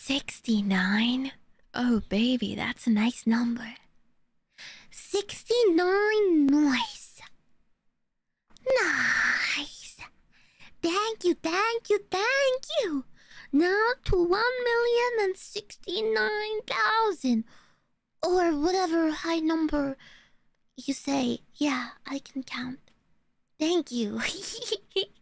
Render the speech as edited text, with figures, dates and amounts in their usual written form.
69? Oh, baby, that's a nice number. 69 noise. Nice. Thank you, thank you, thank you. Now to 1,069,000. Or whatever high number you say. Yeah, I can count. Thank you.